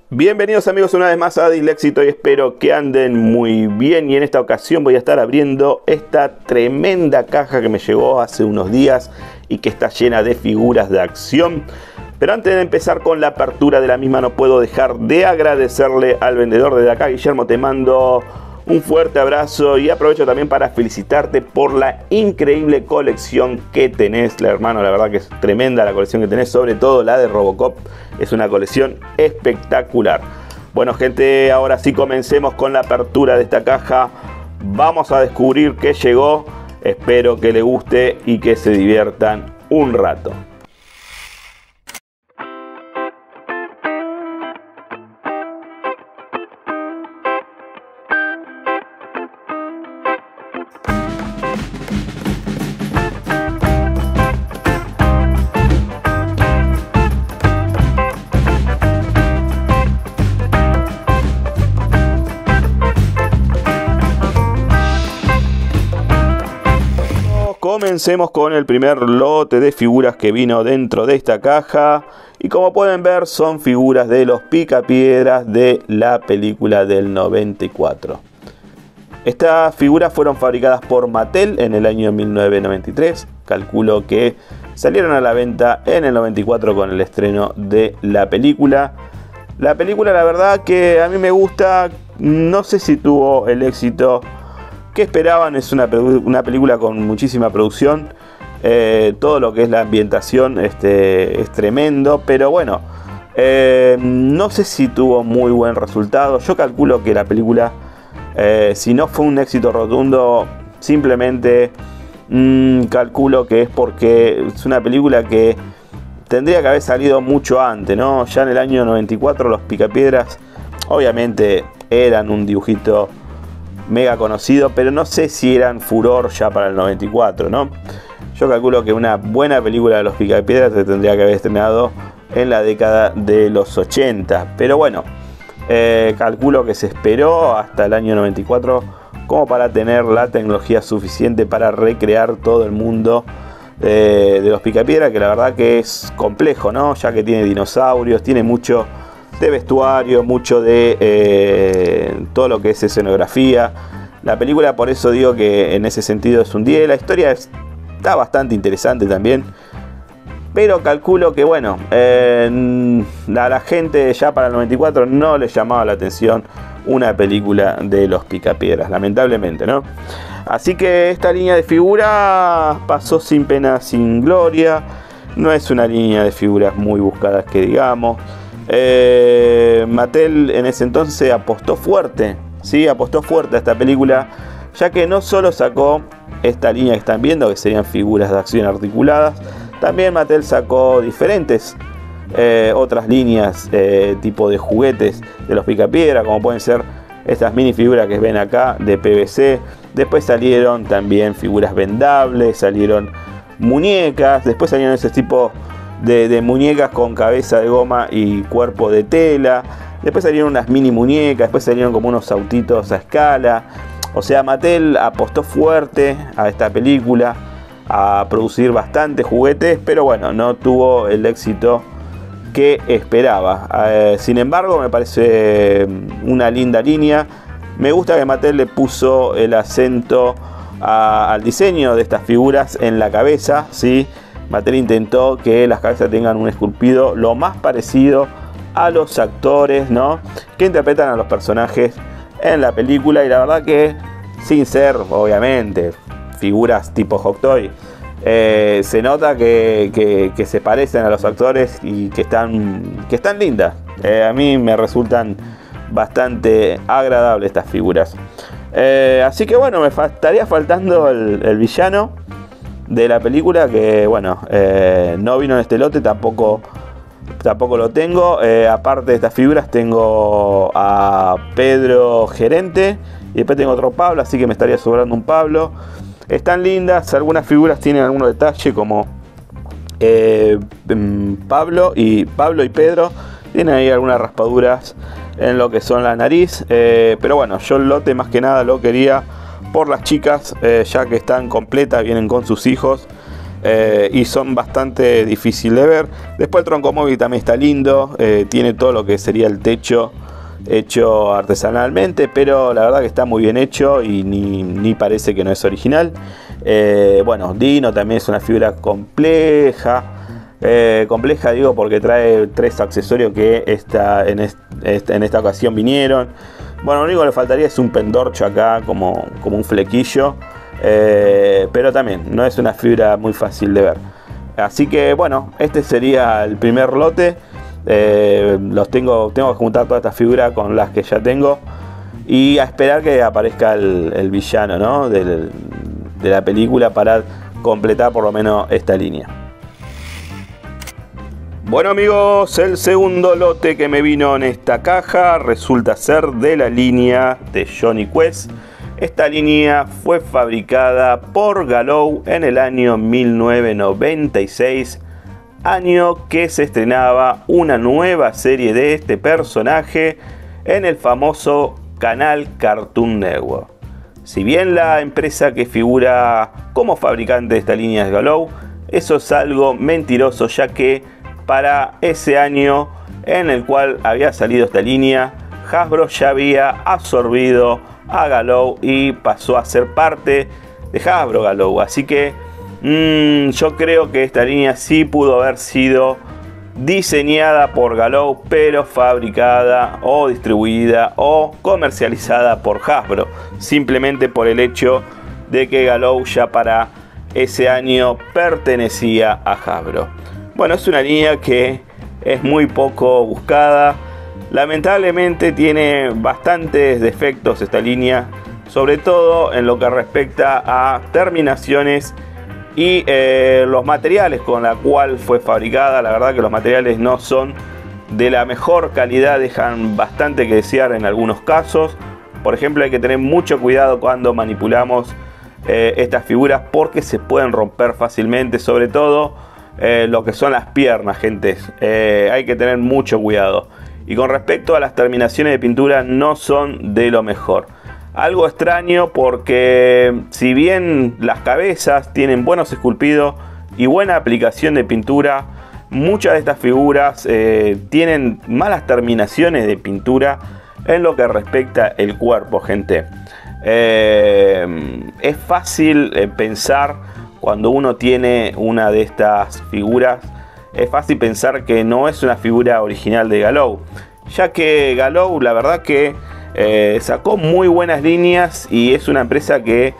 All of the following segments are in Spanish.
Bienvenidos amigos una vez más a Disléxito y espero que anden muy bien. Y en esta ocasión voy a estar abriendo esta tremenda caja que me llegó hace unos días y que está llena de figuras de acción. Pero antes de empezar con la apertura de la misma no puedo dejar de agradecerle al vendedor. Desde acá, Guillermo, te mando un fuerte abrazo y aprovecho también para felicitarte por la increíble colección que tenés, hermano. La verdad que es tremenda la colección que tenés, sobre todo la de Robocop. Es una colección espectacular. Bueno, gente, ahora sí comencemos con la apertura de esta caja. Vamos a descubrir qué llegó. Espero que les guste y que se diviertan un rato. Comencemos con el primer lote de figuras que vino dentro de esta caja. Y como pueden ver, son figuras de los Picapiedras de la película del 94. Estas figuras fueron fabricadas por Mattel en el año 1993. Calculo que salieron a la venta en el 94 con el estreno de la película. La película, la verdad que a mí me gusta. No sé si tuvo el éxito que esperaban. Es una película con muchísima producción. Todo lo que es la ambientación es tremendo. Pero bueno, no sé si tuvo muy buen resultado. Yo calculo que la película, si no fue un éxito rotundo, simplemente calculo que es porque es una película que tendría que haber salido mucho antes, ¿no? Ya en el año 94 los Picapiedras obviamente eran un dibujito mega conocido, pero no sé si eran furor ya para el 94, ¿no? Yo calculo que una buena película de los Picapiedras se tendría que haber estrenado en la década de los 80. Pero bueno, calculo que se esperó hasta el año 94 como para tener la tecnología suficiente para recrear todo el mundo de los Picapiedras, que la verdad que es complejo, ¿no? Ya que tiene dinosaurios, tiene mucho de vestuario, mucho de todo lo que es escenografía. La película, por eso digo que en ese sentido es un 10. La historia está bastante interesante también, pero calculo que bueno, a la gente ya para el 94 no le llamaba la atención una película de los Picapiedras, lamentablemente, ¿no? Así que esta línea de figuras pasó sin pena, sin gloria. No es una línea de figuras muy buscadas que digamos. Mattel en ese entonces apostó fuerte, ¿sí? Apostó fuerte a esta película, ya que no solo sacó esta línea que están viendo, que serían figuras de acción articuladas, también Mattel sacó diferentes otras líneas tipo de juguetes de los Picapiedra, como pueden ser estas minifiguras que ven acá de PVC. Después salieron también figuras vendables, salieron muñecas, después salieron ese tipo de muñecas con cabeza de goma y cuerpo de tela. Después salieron unas mini muñecas, después salieron como unos autitos a escala. O sea, Mattel apostó fuerte a esta película, a producir bastantes juguetes, pero bueno, no tuvo el éxito que esperaba. Sin embargo, me parece una linda línea. Me gusta que Mattel le puso el acento al diseño de estas figuras en la cabeza, ¿sí? Mattel intentó que las cabezas tengan un esculpido lo más parecido a los actores, ¿no?, que interpretan a los personajes en la película. Y la verdad que, sin ser obviamente figuras tipo Hot Toy, se nota que se parecen a los actores y que están lindas. A mí me resultan bastante agradables estas figuras. Así que bueno, me estaría faltando el villano de la película, que bueno, no vino en este lote, tampoco lo tengo. Aparte de estas figuras tengo a Pedro Gerente y después tengo otro Pablo, así que me estaría sobrando un Pablo. Están lindas, algunas figuras tienen algunos detalles como Pablo y Pedro tienen ahí algunas raspaduras en lo que son la nariz, pero bueno, yo el lote más que nada lo quería por las chicas, ya que están completas, vienen con sus hijos. y son bastante difíciles de ver. Después el troncomóvil también está lindo, tiene todo lo que sería el techo hecho artesanalmente, pero la verdad que está muy bien hecho y ni parece que no es original. Bueno, Dino también es una figura compleja. Compleja digo porque trae 3 accesorios que en esta ocasión vinieron. Bueno, lo único que le faltaría es un pendorcho acá como un flequillo, pero también no es una figura muy fácil de ver. Así que bueno, este sería el primer lote. Tengo que juntar todas estas figuras con las que ya tengo y a esperar que aparezca el villano, ¿no? de la película para completar por lo menos esta línea. Bueno amigos, el segundo lote que me vino en esta caja resulta ser de la línea de Jonny Quest. Esta línea fue fabricada por Galou en el año 1996, año que se estrenaba una nueva serie de este personaje en el famoso canal Cartoon Network. Si bien la empresa que figura como fabricante de esta línea es Galou, eso es algo mentiroso, ya que para ese año en el cual había salido esta línea, Hasbro ya había absorbido a Galou y pasó a ser parte de Hasbro Galou. Así que yo creo que esta línea sí pudo haber sido diseñada por Galou, pero fabricada o distribuida o comercializada por Hasbro, simplemente por el hecho de que Galou ya para ese año pertenecía a Hasbro. Bueno, es una línea que es muy poco buscada. Lamentablemente tiene bastantes defectos esta línea, sobre todo en lo que respecta a terminaciones y los materiales con la cual fue fabricada. La verdad que los materiales no son de la mejor calidad, dejan bastante que desear en algunos casos. Por ejemplo, hay que tener mucho cuidado cuando manipulamos estas figuras porque se pueden romper fácilmente, sobre todo lo que son las piernas, gente. Hay que tener mucho cuidado. Y con respecto a las terminaciones de pintura, no son de lo mejor. Algo extraño porque si bien las cabezas tienen buenos esculpidos y buena aplicación de pintura, muchas de estas figuras tienen malas terminaciones de pintura en lo que respecta el cuerpo, gente. Es fácil pensar cuando uno tiene una de estas figuras, es fácil pensar que no es una figura original de Galou, ya que Galou la verdad que sacó muy buenas líneas y es una empresa que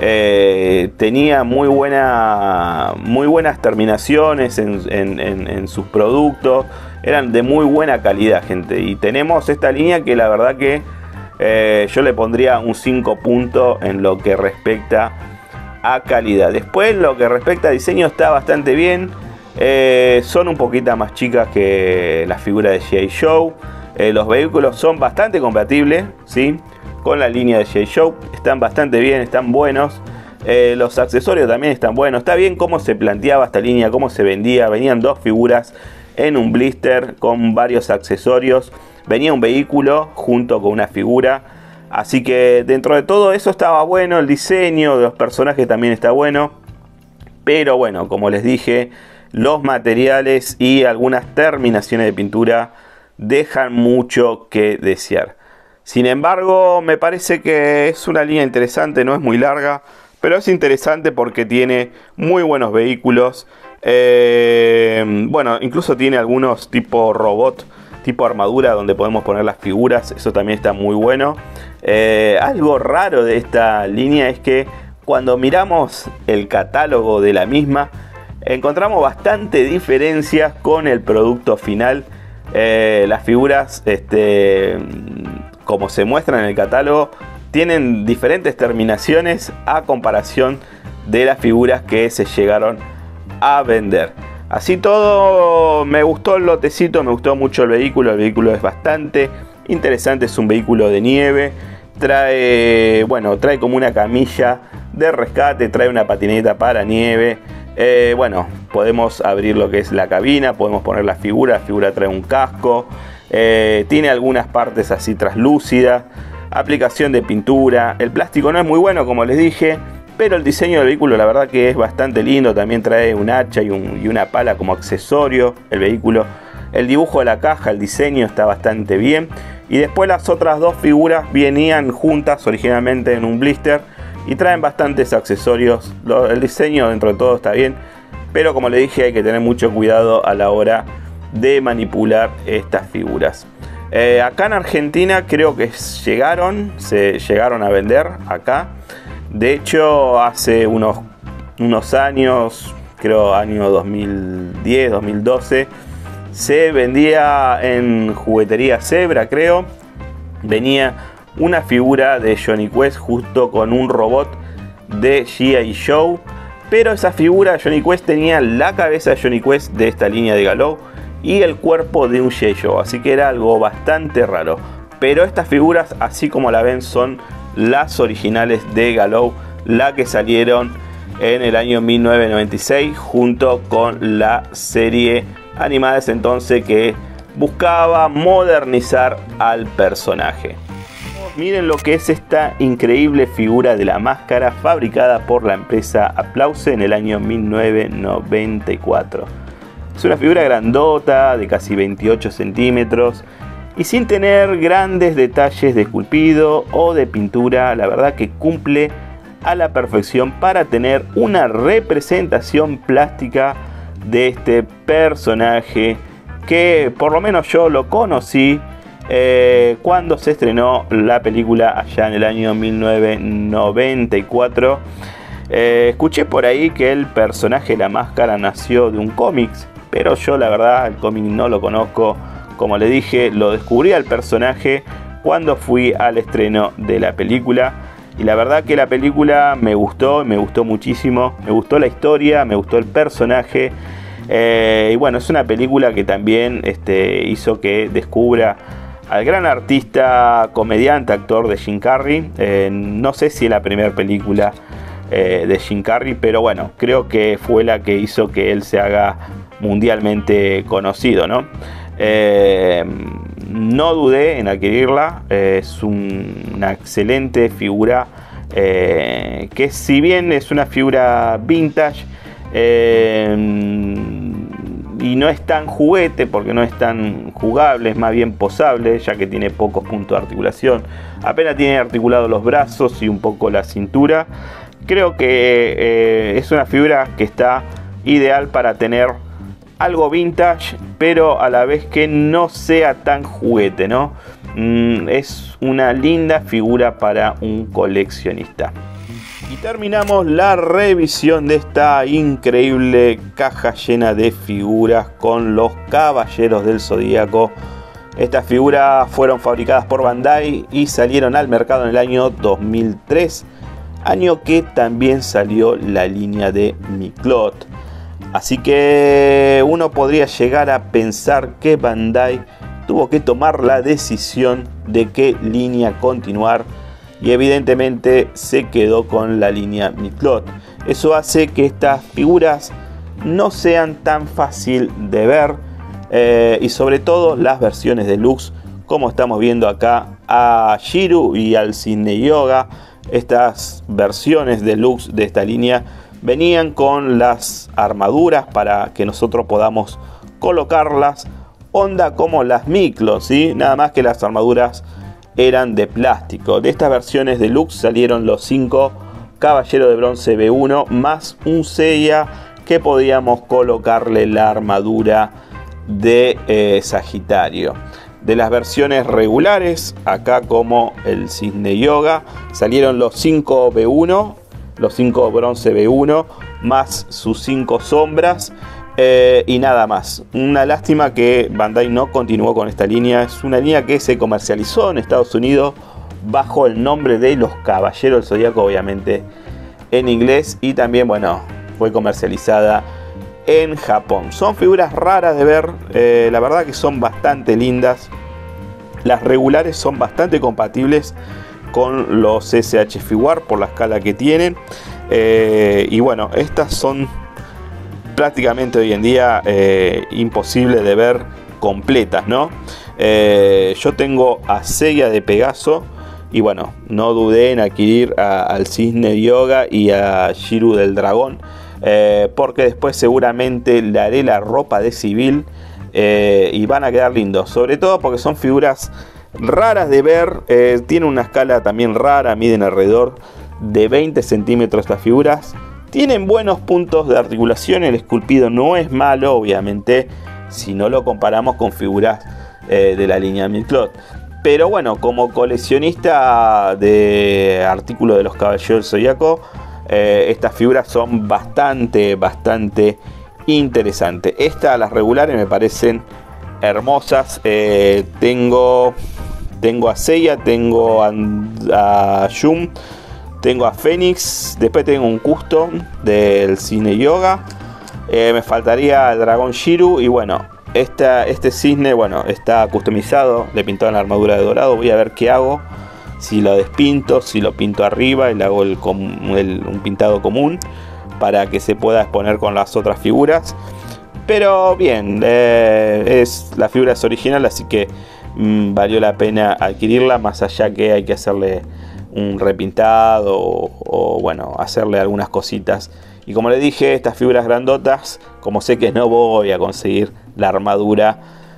tenía muy buenas terminaciones en sus productos, eran de muy buena calidad, gente. Y tenemos esta línea que la verdad que yo le pondría un 5 puntos en lo que respecta a calidad. Después, lo que respecta a diseño, está bastante bien. Son un poquito más chicas que las figuras de G.I. Joe. Los vehículos son bastante compatibles, ¿sí?, con la línea de G.I. Joe. Están bastante bien, están buenos. Los accesorios también están buenos. Está bien cómo se planteaba esta línea, cómo se vendía. Venían 2 figuras en un blister con varios accesorios. Venía un vehículo junto con una figura. Así que dentro de todo eso estaba bueno. El diseño de los personajes también está bueno. Pero bueno, como les dije, los materiales y algunas terminaciones de pintura dejan mucho que desear. Sin embargo, me parece que es una línea interesante, no es muy larga, pero es interesante porque tiene muy buenos vehículos. Bueno, incluso tiene algunos tipo robot, tipo armadura, donde podemos poner las figuras. Eso también está muy bueno. Algo raro de esta línea es que cuando miramos el catálogo de la misma, encontramos bastante diferencias con el producto final. Las figuras, como se muestran en el catálogo, tienen diferentes terminaciones a comparación de las figuras que se llegaron a vender. Así todo, me gustó el lotecito, me gustó mucho el vehículo es bastante interesante, es un vehículo de nieve, trae como una camilla de rescate, trae una patineta para nieve. Bueno, podemos abrir lo que es la cabina, podemos poner la figura trae un casco, tiene algunas partes así translúcidas, aplicación de pintura. El plástico no es muy bueno, como les dije, pero el diseño del vehículo la verdad que es bastante lindo. También trae un hacha y una pala como accesorio el vehículo. El dibujo de la caja, el diseño está bastante bien. Y después las otras dos figuras venían juntas originalmente en un blister y traen bastantes accesorios. El diseño dentro de todo está bien, pero como le dije, hay que tener mucho cuidado a la hora de manipular estas figuras. Acá en Argentina creo que se llegaron a vender acá. De hecho, hace unos años, creo año 2010, 2012, se vendía en juguetería Zebra, creo. Venía una figura de Jonny Quest justo con un robot de G.I. Joe. Pero esa figura de Jonny Quest tenía la cabeza de Jonny Quest de esta línea de Galou y el cuerpo de un G.I. Joe. Así que era algo bastante raro. Pero estas figuras, así como la ven, son las originales de Galou, la que salieron en el año 1996 junto con la serie animada de ese entonces que buscaba modernizar al personaje. Miren lo que es esta increíble figura de la máscara fabricada por la empresa Applause en el año 1994. Es una figura grandota de casi 28 centímetros y sin tener grandes detalles de esculpido o de pintura. La verdad que cumple a la perfección para tener una representación plástica de este personaje que por lo menos yo lo conocí cuando se estrenó la película allá en el año 1994. Escuché por ahí que el personaje de la máscara nació de un cómic, pero yo la verdad el cómic no lo conozco. Como le dije, lo descubrí al personaje cuando fui al estreno de la película. Y la verdad que la película me gustó muchísimo. Me gustó la historia, me gustó el personaje. Y bueno, es una película que también hizo que descubra al gran artista, comediante, actor de Jim Carrey. No sé si es la primera película de Jim Carrey, pero bueno, creo que fue la que hizo que él se haga mundialmente conocido, ¿no? No dudé en adquirirla. Es una excelente figura, que si bien es una figura vintage, y no es tan juguete porque no es tan jugable, es más bien posable, ya que tiene pocos puntos de articulación. Apenas tiene articulados los brazos y un poco la cintura. Creo que es una figura que está ideal para tener algo vintage, pero a la vez que no sea tan juguete, ¿no? Es una linda figura para un coleccionista. Y terminamos la revisión de esta increíble caja llena de figuras con los Caballeros del Zodíaco. Estas figuras fueron fabricadas por Bandai y salieron al mercado en el año 2003, año que también salió la línea de Miclot. Así que uno podría llegar a pensar que Bandai tuvo que tomar la decisión de qué línea continuar, y evidentemente se quedó con la línea Miclot. Eso hace que estas figuras no sean tan fácil de ver, y sobre todo las versiones deluxe, como estamos viendo acá a Shiru y al Cisne Yoga. Estas versiones deluxe de esta línea venían con las armaduras para que nosotros podamos colocarlas, onda como las Miclot, ¿sí? Nada más que las armaduras eran de plástico. De estas versiones deluxe salieron los 5 Caballeros de Bronce B1 más un Seiya que podíamos colocarle la armadura de Sagitario. De las versiones regulares, acá como el Cisne Yoga, salieron los 5 B1, los 5 Bronce B1 más sus 5 sombras. Y nada más. Una lástima que Bandai no continuó con esta línea. Es una línea que se comercializó en Estados Unidos bajo el nombre de los Caballeros del Zodíaco, obviamente en inglés, y también, bueno, fue comercializada en Japón. Son figuras raras de ver, la verdad que son bastante lindas. Las regulares son bastante compatibles con los SH Figuarts por la escala que tienen, y bueno, estas son prácticamente hoy en día imposible de ver completas, ¿no? Yo tengo a Seiya de Pegaso Y bueno, no dudé en adquirir al Cisne Yoga y a Shiru del Dragón, porque después seguramente le haré la ropa de civil y van a quedar lindos, sobre todo porque son figuras raras de ver. Tienen una escala también rara, miden alrededor de 20 centímetros las figuras. Tienen buenos puntos de articulación, el esculpido no es malo, obviamente, si no lo comparamos con figuras de la línea Milclot. Pero bueno, como coleccionista de artículos de los Caballeros del Zodíaco, estas figuras son bastante interesantes. Estas, las regulares, me parecen hermosas. Tengo a Seiya, tengo a Yum, tengo a Fénix, después tengo un custom del Cisne Yoga. Me faltaría el dragón Shiru y bueno, este cisne, bueno, está customizado, le he pintado la armadura de dorado. Voy a ver qué hago, si lo despinto, si lo pinto arriba y le hago un pintado común para que se pueda exponer con las otras figuras. Pero bien, la figura es original, así que valió la pena adquirirla, más allá que hay que hacerle un repintado o bueno, hacerle algunas cositas. Y como le dije, estas figuras grandotas, como sé que no voy a conseguir la armadura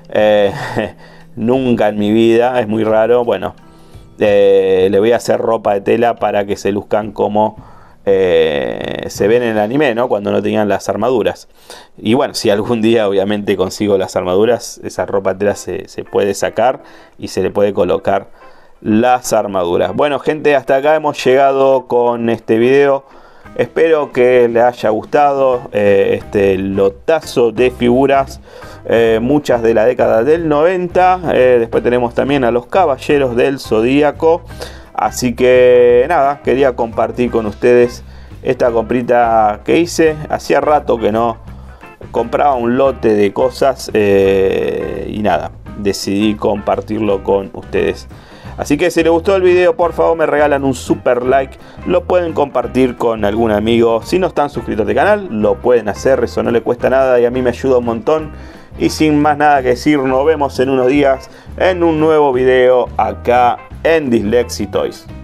nunca en mi vida, es muy raro, bueno, le voy a hacer ropa de tela para que se luzcan como se ven en el anime, ¿no? Cuando no tenían las armaduras. Y bueno, si algún día obviamente consigo las armaduras, esa ropa de tela se puede sacar y se le puede colocar las armaduras. Bueno, gente, hasta acá hemos llegado con este video. Espero que les haya gustado este lotazo de figuras, muchas de la década del 90. Después tenemos también a los Caballeros del Zodíaco. Así que nada, quería compartir con ustedes esta comprita que hice. Hacía rato que no compraba un lote de cosas y nada, decidí compartirlo con ustedes. Así que si les gustó el video, por favor me regalan un super like, lo pueden compartir con algún amigo. Si no están suscritos al canal, lo pueden hacer, eso no le cuesta nada y a mí me ayuda un montón. Y sin más nada que decir, nos vemos en unos días en un nuevo video acá en Dyslexy Toys.